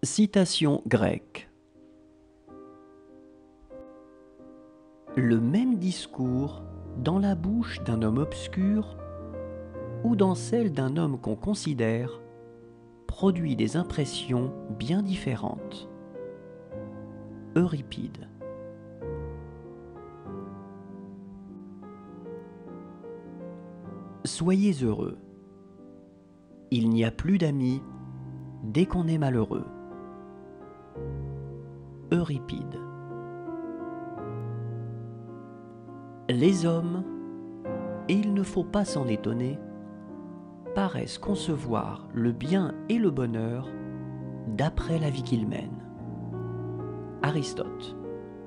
Citation grecque. Le même discours dans la bouche d'un homme obscur ou dans celle d'un homme qu'on considère produit des impressions bien différentes. Euripide. Soyez heureux. Il n'y a plus d'amis dès qu'on est malheureux. Euripide. Les hommes, et il ne faut pas s'en étonner, paraissent concevoir le bien et le bonheur d'après la vie qu'ils mènent. Aristote.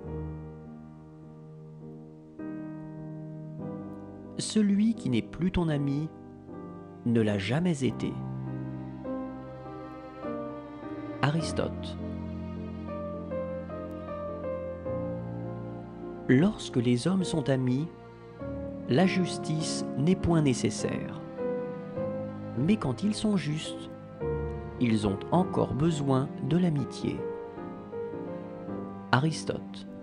Celui qui n'est plus ton ami ne l'a jamais été. Aristote. Lorsque les hommes sont amis, la justice n'est point nécessaire. Mais quand ils sont justes, ils ont encore besoin de l'amitié. Aristote.